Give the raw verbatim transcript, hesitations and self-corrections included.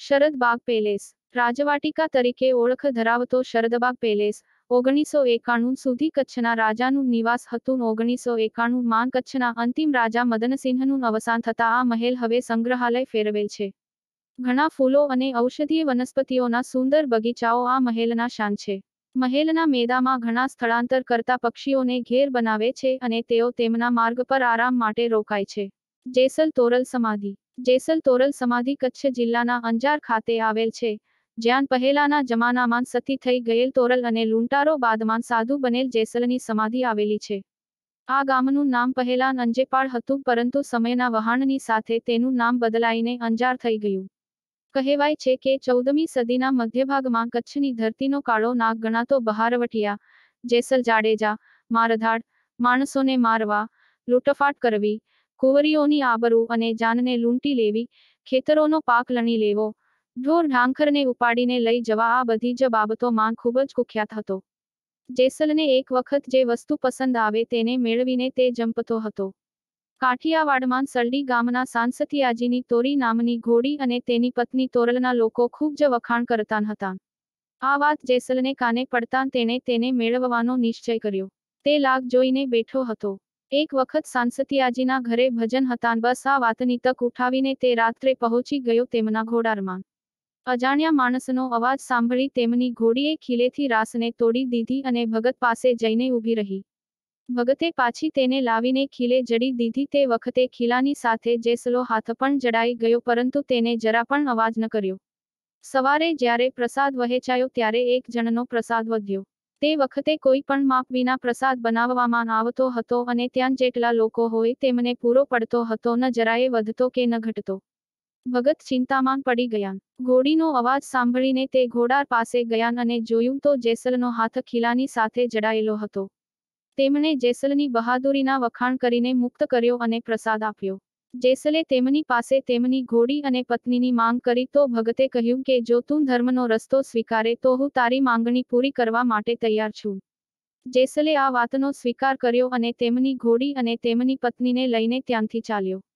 Sharadbaug palace રાજવાટિકા તરીકે ઓળખ ધરાવતો શરદબાગ પેલેસ ઓગણીસો એકાણું સુધી કચ્છના રાજાનું નિવાસ હતું. ઓગણીસો એકાણું માં કચ્છના અંતિમ રાજા મદનસિંહનું અવસાન થતાં આ મહેલ હવે સંગ્રહાલય ફેરવેલ છે. ઘણા ફૂલો અને ઔષધીય વનસ્પતિઓના સુંદર બગીચાઓ આ મહેલના શાન છે. મહેલના મેદામાં ઘણા સ્થળાંતર કરતા પક્ષીઓને ઘેર બનાવે છે અને તેઓ તેમના માર્ગ પર આરામ માટે રોકાય છે. જેસલ તોરલ સમાધિ જેસલ તોરલ સમાધિ કચ્છ જિલ્લાના અંજાર ખાતે આવેલ છે, જ્યાં પહેલાના જમાનામાં સતી થઈ ગયેલ તોરલ અને લૂંટારો બાદમાં સાધુ બનેલ જેસલની સમાધિ આવેલી છે. આ ગામનું નામ પહેલાં અંજેપાળ હતું, પરંતુ સમયના વહાણની સાથે તેનું નામ બદલાઈને અંજાર થઈ ગયું. કહેવાય છે કે ચૌદમી સદીના મધ્યભાગમાં કચ્છની ધરતીનો કાળો નાગ ગણાતો બહારવટિયા જેસલ જાડેજા મારધાડ માણસોને મારવા, લૂંટફાટ કરવી, કુંવરીઓની આબરૂ અને જાનને લૂંટી લેવી, ખેતરોનો પાક લણી લેવો, ઢોર ઢાંખરને ઉપાડીને લઈ જવા આ બધી જ બાબતોમાં ખૂબ જ કુખ્યાત હતો. જેસલને એક વખત જે વસ્તુ પસંદ આવે તેને મેળવીને તે જંપતો હતો. કાઠિયાવાડમાં સલડી ગામના સાંસતિયાજીની તોરી નામની ઘોડી અને તેની પત્ની તોરલના લોકો ખૂબ જ વખાણ કરતા હતા. આ વાત જેસલને કાને પડતાં તેણે તેને મેળવવાનો નિશ્ચય કર્યો. તે લાગ જોઈને બેઠો હતો. એક વખત સાંસતિયાજીના ઘરે ભજન હતાં. બસ આ વાતની તક ઉઠાવીને તે રાત્રે પહોંચી ગયો તેમના ઘોડારમાં. અજાણ્યા માણસનો અવાજ સાંભળી તેમની ઘોડીએ ખીલેથી રાસને તોડી દીધી અને ભગત પાસે જઈને ઊભી રહી. ભગતે પાછી તેને લાવીને ખીલે જડી દીધી. તે વખતે ખીલાની સાથે જેસલો હાથ પણ જડાઈ ગયો, પરંતુ તેને જરા પણ અવાજ ન કર્યો. સવારે જ્યારે પ્રસાદ વહેંચાયો ત્યારે એક જણનો પ્રસાદ વધ્યો. તે વખતે કોઈ પણ માપ વિના પ્રસાદ બનાવવામાં આવતો હતો અને ત્યાં જેટલા લોકો હોય તેમને પૂરો પડતો હતો, ન જરાયે વધતો કે ન ઘટતો. ભગત ચિંતામાં પડી ગયા. ઘોડીનો અવાજ સાંભળીને તે ઘોડાર પાસે ગયા અને જોયું તો જેસલનો હાથ ખીલાની સાથે જડાયેલો હતો. તેમણે જેસલની બહાદુરીના વખાણ કરીને મુક્ત કર્યો અને પ્રસાદ આપ્યો. જેસલે તેમની પાસે તેમની ઘોડી અને પત્નીની માંગ કરી તો ભગતે કહ્યું કે જો તું ધર્મનો રસ્તો સ્વીકારે તો હું તારી માંગણી પૂરી કરવા માટે તૈયાર છું. જેસલે આ વાતનો સ્વીકાર કર્યો અને તેમની ઘોડી અને તેમની પત્નીને લઈને ત્યાંથી ચાલ્યો.